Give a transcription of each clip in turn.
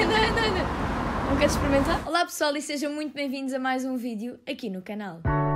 Não queres experimentar? Olá pessoal e sejam muito bem-vindos a mais um vídeo aqui no canal.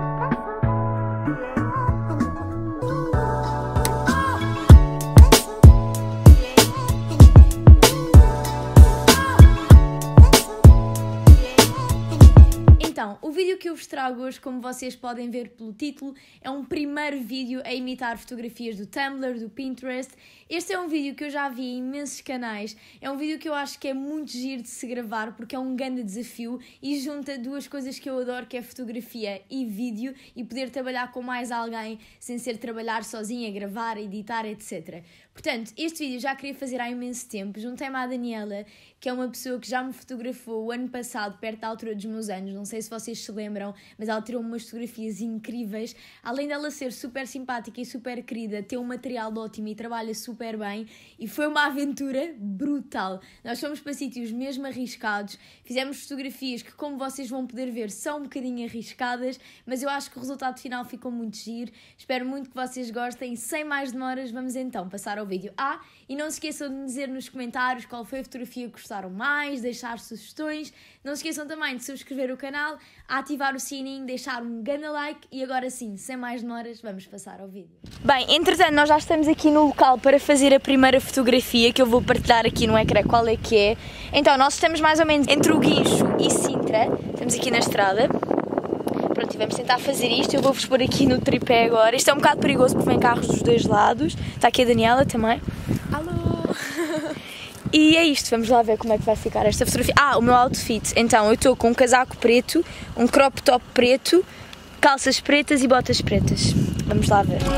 Então, o vídeo que eu vos trago hoje, como vocês podem ver pelo título, é um primeiro vídeo a imitar fotografias do Tumblr, do Pinterest. Este é um vídeo que eu já vi em imensos canais, é um vídeo que eu acho que é muito giro de se gravar porque é um grande desafio e junta duas coisas que eu adoro, que é fotografia e vídeo, e poder trabalhar com mais alguém sem ser trabalhar sozinha, gravar, editar, etc. Portanto, este vídeo já queria fazer há imenso tempo, juntei-me à Daniela, que é uma pessoa que já me fotografou o ano passado, perto da altura dos meus anos, não sei se vocês se lembram, mas ela tirou umas fotografias incríveis. Além dela ser super simpática e super querida, tem um material ótimo e trabalha super bem, e foi uma aventura brutal. Nós fomos para sítios mesmo arriscados, fizemos fotografias que, como vocês vão poder ver, são um bocadinho arriscadas, mas eu acho que o resultado final ficou muito giro. Espero muito que vocês gostem. Sem mais demoras, vamos então passar ao vídeo. E não se esqueçam de me dizer nos comentários qual foi a fotografia que gostaram mais, deixar sugestões. Não se esqueçam também de subscrever o canal, ativar o sininho, deixar um grande like, e agora sim, sem mais demoras, vamos passar ao vídeo. Bem, entretanto nós já estamos aqui no local para fazer a primeira fotografia, que eu vou partilhar aqui no ecrã qual é que é. Então, nós estamos mais ou menos entre o Guincho e Sintra, estamos aqui na estrada. Pronto, e vamos tentar fazer isto. Eu vou-vos pôr aqui no tripé agora. Isto é um bocado perigoso porque vem carros dos dois lados. Está aqui a Daniela também. Alô! E é isto, vamos lá ver como é que vai ficar esta fotografia. O meu outfit. Então, eu estou com um casaco preto, um crop top preto, calças pretas e botas pretas. Vamos lá ver.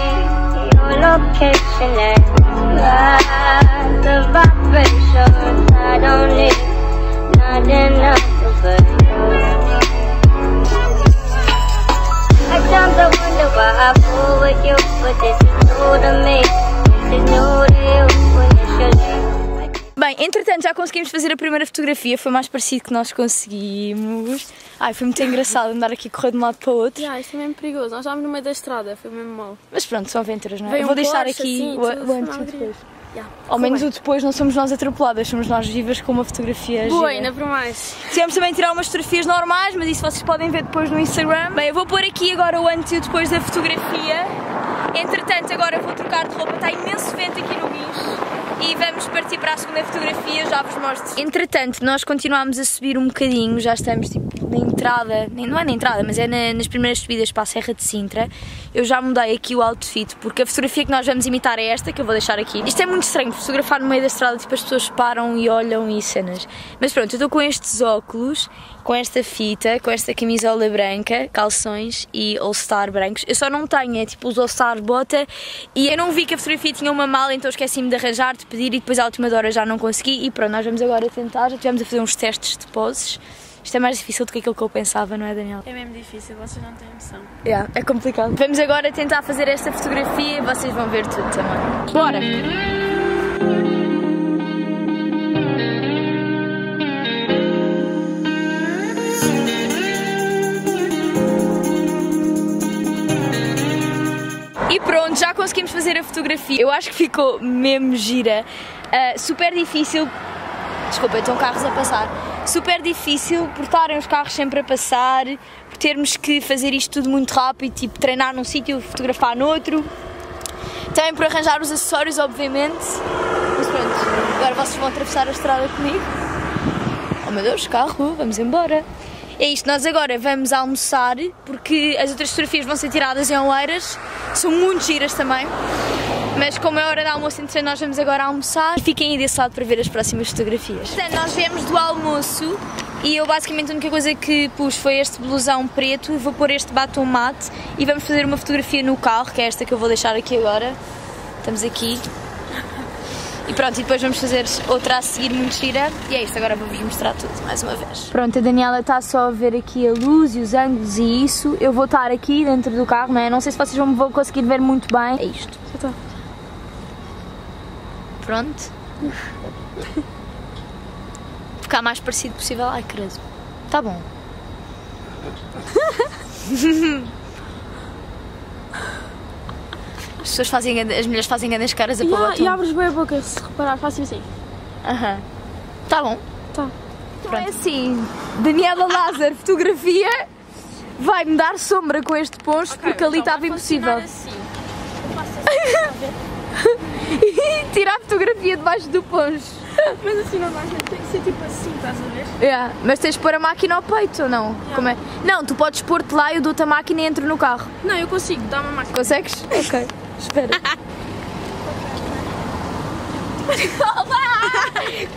Bem, entretanto já conseguimos fazer a primeira fotografia, foi mais parecido que nós conseguimos. Foi muito engraçado andar aqui a correr de um lado para o outro. Isto é mesmo perigoso, nós estávamos no meio da estrada, foi mesmo mal. Mas pronto, são aventuras, não é? Veio Eu vou um deixar Porsche, aqui assim, o antes e o depois. Ao Foi menos bem. o depois não somos nós atropeladas, somos nós vivas com uma fotografia gira. Boa, ainda por mais. Tivemos também tirar umas fotografias normais, mas isso vocês podem ver depois no Instagram. Bem, eu vou pôr aqui agora o antes e o depois da fotografia. Entretanto, agora vou trocar de roupa, está imenso vento aqui no Guincho. E vamos partir para a segunda fotografia, já vos mostro. Entretanto, nós continuamos a subir um bocadinho, já estamos tipo na entrada, não é na entrada, mas é nas primeiras subidas para a Serra de Sintra. Eu já mudei aqui o outfit, porque a fotografia que nós vamos imitar é esta, que eu vou deixar aqui. Isto é muito estranho, fotografar no meio da estrada, tipo as pessoas param e olham e cenas. Mas pronto, eu estou com estes óculos, com esta fita, com esta camisola branca, calções e all-star brancos. Eu só não tenho, tipo os all-star bota, e eu não vi que a fotografia tinha uma mala, então esqueci-me de arranjar, de pedir, e depois à última hora já não consegui. E pronto, nós vamos agora tentar, já estivemos a fazer uns testes de poses. Isto é mais difícil do que aquilo que eu pensava, não é, Daniel? É mesmo difícil, vocês não têm noção. É complicado. Vamos agora tentar fazer esta fotografia e vocês vão ver tudo também. Bora! E pronto, já conseguimos fazer a fotografia. Eu acho que ficou mesmo gira. Super difícil. Desculpa, estão carros a passar. Super difícil por estarem os carros sempre a passar, por termos que fazer isto tudo muito rápido, tipo treinar num sítio, fotografar noutro. Também por arranjar os acessórios, obviamente. Mas pronto, agora vocês vão atravessar a estrada comigo. Oh meu Deus, carro, vamos embora. É isto, nós agora vamos almoçar, porque as outras fotografias vão ser tiradas em Oeiras, são muito giras também. Mas como é hora de almoço, então nós vamos agora almoçar e fiquem aí desse lado para ver as próximas fotografias. Portanto, nós viemos do almoço e eu basicamente a única coisa que pus foi este blusão preto, vou pôr este batom mate e vamos fazer uma fotografia no carro, que é esta que eu vou deixar aqui agora. Estamos aqui. E pronto, e depois vamos fazer outra a seguir muito gira. E é isto, agora vou-vos mostrar tudo mais uma vez. Pronto, a Daniela está só a ver aqui a luz e os ângulos e isso. Eu vou estar aqui dentro do carro, não é? Não sei se vocês vão conseguir ver muito bem. É isto. Já está. Pronto. Ficar mais parecido possível. Ai, credo. Tá bom. As pessoas fazem, as mulheres fazem grandes caras a pôr batom. E abres bem a boca, se reparar, faço assim. Aham. Tá bom. Tá. Então é assim, Daniela Lázaro fotografia, vai-me dar sombra com este poncho porque ali estava impossível. Assim. Eu faço assim, está a ver? E tira a fotografia debaixo do poncho. Mas assim não dá, tem que ser tipo assim, estás a ver? Yeah. Mas tens de pôr a máquina ao peito ou não? Yeah. Como é? Não, tu podes pôr-te lá, eu dou-te a máquina e entro no carro. Não, eu consigo, dá uma máquina. Consegues? Ok, espera. Olá!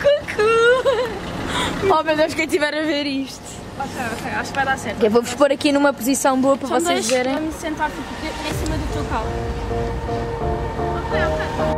Cucu! Oh meu Deus, quem estiver a ver isto. Ok, acho que vai dar certo. Eu vou-vos pôr aqui numa posição boa para vocês verem. Vamos sentar tipo, em cima do teu carro. Ok.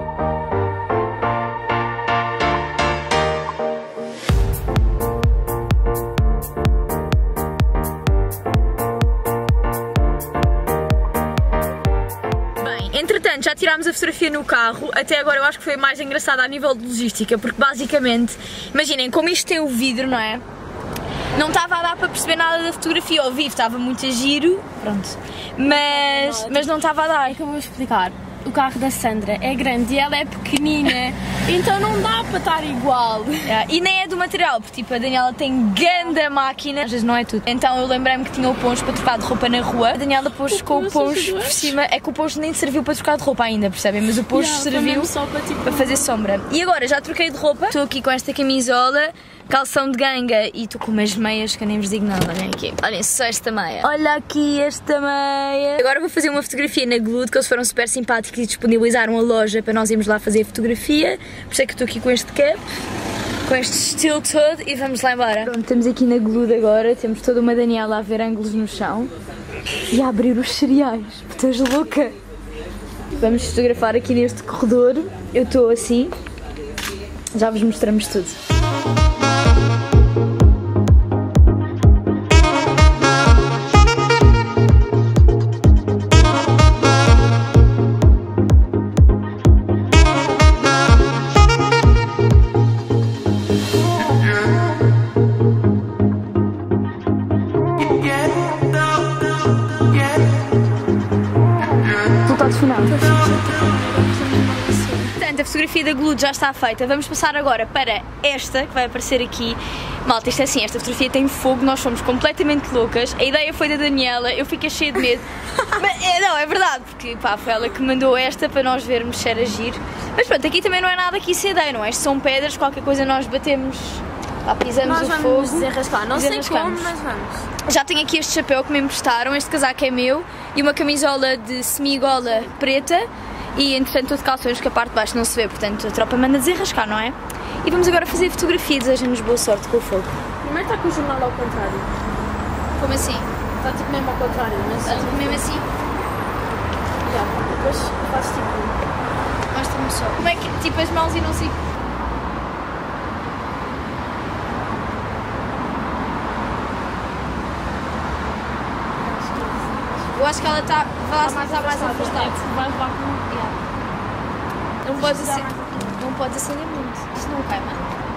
Entretanto, já tirámos a fotografia no carro, até agora eu acho que foi a mais engraçada a nível de logística, porque basicamente, imaginem, como isto tem o vidro, não é? Não estava a dar para perceber nada da fotografia ao vivo, estava muito a giro, pronto, mas não estava a dar. É que eu vou explicar. O carro da Sandra é grande e ela é pequenina, então não dá para estar igual. E nem é do material, porque tipo, a Daniela tem grande máquina, às vezes não é tudo. Então eu lembrei-me que tinha o poncho para trocar de roupa na rua. A Daniela pôs com o poncho por cima, é que o poncho nem serviu para trocar de roupa ainda, percebem? Mas o poncho serviu só para, tipo, para fazer sombra. E agora já troquei de roupa, estou aqui com esta camisola, calção de ganga e estou com umas meias que eu nem vos digo nada, olhem aqui. Olhem só esta meia. Olha aqui esta meia. Agora vou fazer uma fotografia na Glued, que eles foram super simpáticos e disponibilizaram a loja para nós irmos lá fazer a fotografia. Por isso é que eu estou aqui com este cap, com este estilo todo e vamos lá embora. Pronto, estamos aqui na Glued agora, temos toda uma Daniela a ver ângulos no chão e a abrir os cereais. Estás louca? Vamos fotografar aqui neste corredor. Eu estou assim, já vos mostramos tudo. Final. Portanto, a fotografia da Glued já está feita. Vamos passar agora para esta, que vai aparecer aqui. Malta, isto é assim, esta fotografia tem fogo, nós somos completamente loucas. A ideia foi da Daniela, eu fiquei cheia de medo. Mas, não, é verdade, porque pá, foi ela que mandou esta para nós vermos se era giro. Mas pronto, aqui também não é nada que isso é ideia, não é? Isto são pedras, qualquer coisa nós batemos, pá, pisamos nós o fogo. Nós vamos desenrascar, não sei como, mas vamos. Já tenho aqui este chapéu que me emprestaram, este casaco é meu e uma camisola de semi-gola preta e entretanto estou de calções que a parte de baixo não se vê, portanto a tropa manda desenrascar, não é? E vamos agora fazer fotografia, deseja-nos boa sorte com o fogo. Primeiro está com o jornal ao contrário. Como assim? Está tipo mesmo ao contrário, não é? Está tipo mesmo assim? Depois faz tipo... Mostra-me só. Como é que, tipo as mãos e não sei... Eu acho que ela está mais afastada. Vai levar com... Não pode acender muito. Isto não queima.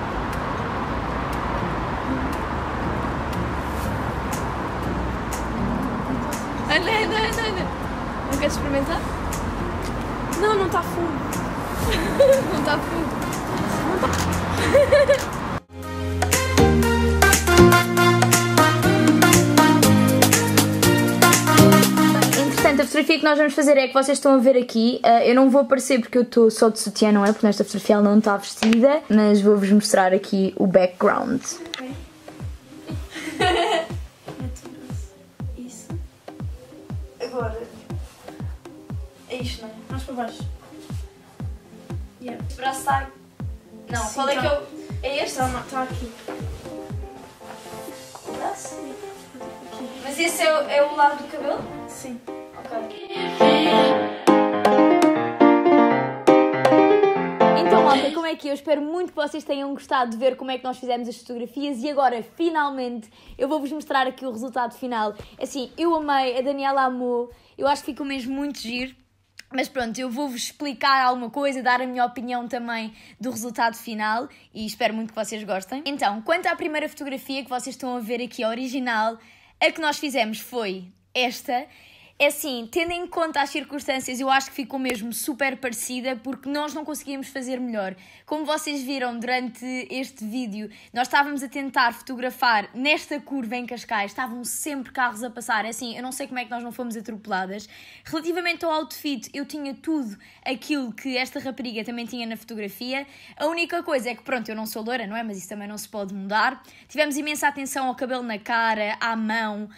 Anda. Não queres experimentar? Não está fumo. Não está fumo. Entretanto, a fotografia que nós vamos fazer é a que vocês estão a ver aqui. Eu não vou aparecer porque eu estou só de sutiã, não é? Porque nesta fotografia ela não está vestida. Mas vou-vos mostrar aqui o background. Ok. Isso. Agora. É isto, não é? Mais para baixo. O braço está... Não, sim, qual é tá. que é o... É este? Está aqui. O braço? Aqui. Mas esse é o lado do cabelo? Sim. Ok. Então, malta, como é que eu espero muito que vocês tenham gostado de ver como é que nós fizemos as fotografias e agora, finalmente, eu vou-vos mostrar aqui o resultado final. Assim, eu amei, a Daniela amou, eu acho que ficou mesmo muito giro. Mas pronto, eu vou-vos explicar alguma coisa, dar a minha opinião também do resultado final e espero muito que vocês gostem. Então, quanto à primeira fotografia que vocês estão a ver aqui, a original, a que nós fizemos foi esta. É assim, tendo em conta as circunstâncias, eu acho que ficou mesmo super parecida porque nós não conseguíamos fazer melhor. Como vocês viram durante este vídeo, nós estávamos a tentar fotografar nesta curva em Cascais, estavam sempre carros a passar. É assim, eu não sei como é que nós não fomos atropeladas. Relativamente ao outfit, eu tinha tudo aquilo que esta rapariga também tinha na fotografia. A única coisa é que, pronto, eu não sou loira, não é? Mas isso também não se pode mudar. Tivemos imensa atenção ao cabelo na cara, à mão.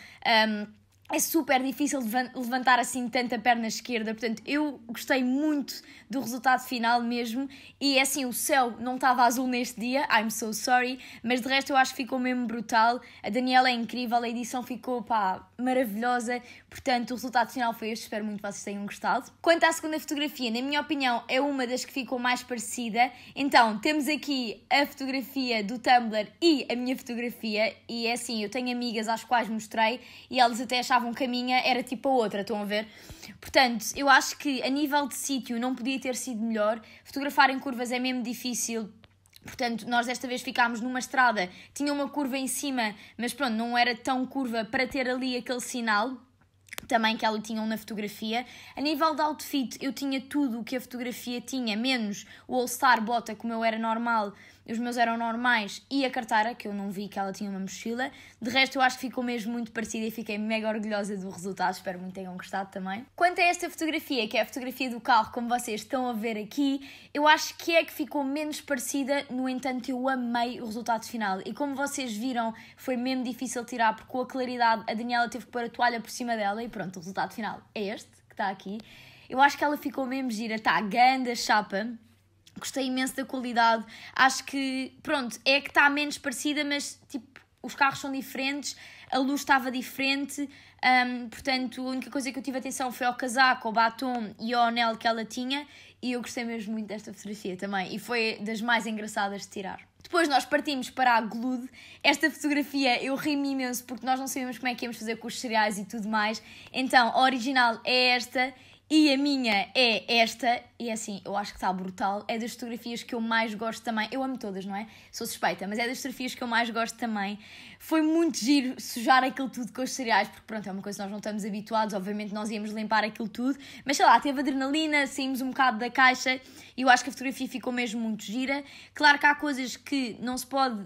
É super difícil levantar assim tanta perna esquerda, portanto eu gostei muito do resultado final mesmo, e é assim, o céu não estava azul neste dia, I'm so sorry, mas de resto eu acho que ficou mesmo brutal. A Daniela é incrível, a edição ficou maravilhosa, portanto o resultado final foi este, espero muito que vocês tenham gostado. Quanto à segunda fotografia, na minha opinião é uma das que ficou mais parecida, então temos aqui a fotografia do Tumblr e a minha fotografia, e é assim, eu tenho amigas às quais mostrei e elas até achavam que a minha era tipo a outra, estão a ver? Portanto, eu acho que a nível de sítio não podia ter sido melhor. Fotografar em curvas é mesmo difícil. Portanto, nós desta vez ficámos numa estrada, tinha uma curva em cima, mas pronto, não era tão curva para ter ali aquele sinal também que ela tinha na fotografia. A nível de outfit, eu tinha tudo o que a fotografia tinha, menos o All-Star bota, como eu era normal, os meus eram normais, e a carteira, que eu não vi que ela tinha uma mochila. De resto, eu acho que ficou mesmo muito parecida e fiquei mega orgulhosa do resultado, espero muito que tenham gostado também. Quanto a esta fotografia, que é a fotografia do carro, como vocês estão a ver aqui, eu acho que é que ficou menos parecida, no entanto eu amei o resultado final, e como vocês viram, foi mesmo difícil tirar, porque com a claridade a Daniela teve que pôr a toalha por cima dela, e pronto, o resultado final é este, que está aqui. Eu acho que ela ficou mesmo gira, está ganda chapa. Gostei imenso da qualidade, acho que, pronto, é que está menos parecida, mas, tipo, os carros são diferentes, a luz estava diferente, portanto, a única coisa que eu tive atenção foi ao casaco, ao batom e ao anel que ela tinha, e eu gostei mesmo muito desta fotografia também, e foi das mais engraçadas de tirar. Depois nós partimos para a Glued. Esta fotografia eu ri-me imenso, porque nós não sabíamos como é que íamos fazer com os cereais e tudo mais, então a original é esta, e a minha é esta, e assim, eu acho que está brutal, é das fotografias que eu mais gosto também, eu amo todas, não é? Sou suspeita, mas é das fotografias que eu mais gosto também. Foi muito giro sujar aquilo tudo com os cereais, porque pronto, é uma coisa que nós não estamos habituados, obviamente nós íamos limpar aquilo tudo, mas sei lá, teve adrenalina, saímos um bocado da caixa, e eu acho que a fotografia ficou mesmo muito gira. Claro que há coisas que não se pode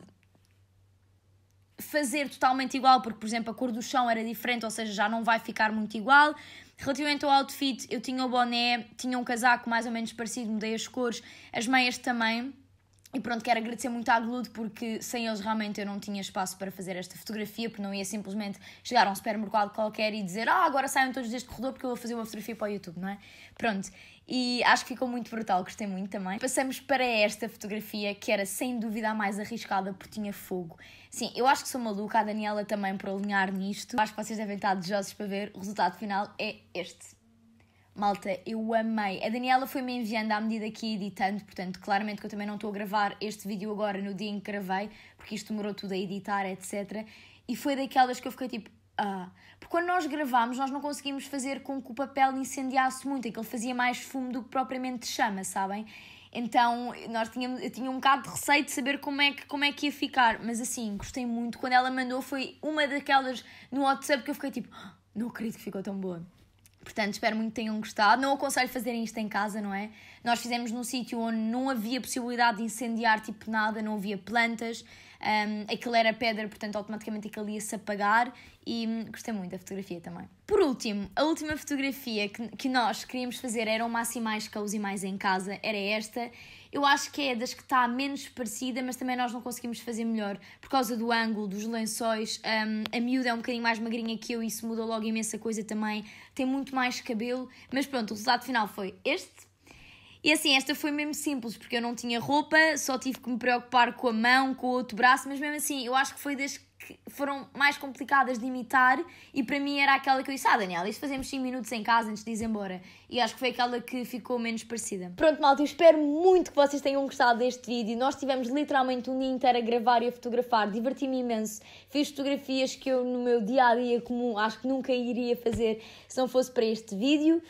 fazer totalmente igual, porque por exemplo a cor do chão era diferente, ou seja, já não vai ficar muito igual. Relativamente ao outfit, eu tinha o boné, tinha um casaco mais ou menos parecido, mudei as cores, as meias também. E pronto, quero agradecer muito à Glued, porque sem eles realmente eu não tinha espaço para fazer esta fotografia, porque não ia simplesmente chegar a um supermercado qualquer e dizer agora saiam todos deste corredor porque eu vou fazer uma fotografia para o YouTube, não é? Pronto, e acho que ficou muito brutal, gostei muito também. Passamos para esta fotografia, que era sem dúvida a mais arriscada, porque tinha fogo. Sim, eu acho que sou maluca, a Daniela também por alinhar nisto. Acho que vocês devem estar desejosos para ver, o resultado final é este. Malta, eu amei. A Daniela foi-me enviando à medida que ia editando, portanto, claramente que eu também não estou a gravar este vídeo agora no dia em que gravei, porque isto demorou tudo a editar, etc. E foi daquelas que eu fiquei tipo, Porque quando nós gravámos, nós não conseguimos fazer com que o papel incendiasse muito, aquilo fazia mais fumo do que propriamente chama, sabem? Então, eu tinha um bocado de receio de saber como é que ia ficar, mas assim, gostei muito. Quando ela mandou, foi uma daquelas no WhatsApp que eu fiquei tipo, não acredito que ficou tão boa. Portanto, espero muito que tenham gostado. Não aconselho fazerem isto em casa, não é? Nós fizemos num sítio onde não havia possibilidade de incendiar tipo nada, não havia plantas, aquilo era pedra, portanto automaticamente aquilo ia-se apagar, e gostei muito da fotografia também. Por último, a última fotografia que nós queríamos fazer era uma assim mais cozy, mais em casa, era esta. Eu acho que é das que está menos parecida, mas também nós não conseguimos fazer melhor por causa do ângulo, dos lençóis. A miúda é um bocadinho mais magrinha que eu e isso mudou logo imensa coisa também. Tem muito mais cabelo, mas pronto, o resultado final foi este. E assim, esta foi mesmo simples, porque eu não tinha roupa, só tive que me preocupar com a mão, com o outro braço, mas mesmo assim, eu acho que foi das que foram mais complicadas de imitar, e para mim era aquela que eu disse, Daniela, isto fazemos 5 minutos em casa antes de ir embora, e acho que foi aquela que ficou menos parecida. Pronto, malta, eu espero muito que vocês tenham gostado deste vídeo. Nós tivemos literalmente um dia inteiro a gravar e a fotografar, diverti-me imenso, fiz fotografias que eu no meu dia-a-dia comum acho que nunca iria fazer se não fosse para este vídeo.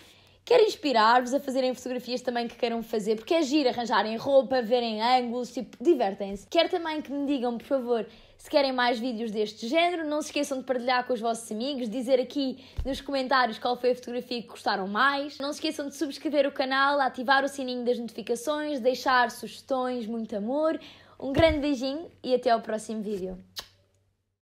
Quero inspirar-vos a fazerem fotografias também que queiram fazer, porque é giro arranjarem roupa, verem ângulos, tipo, divertem-se. Quero também que me digam, por favor, se querem mais vídeos deste género. Não se esqueçam de partilhar com os vossos amigos, dizer aqui nos comentários qual foi a fotografia que gostaram mais. Não se esqueçam de subscrever o canal, ativar o sininho das notificações, deixar sugestões, muito amor. Um grande beijinho e até ao próximo vídeo.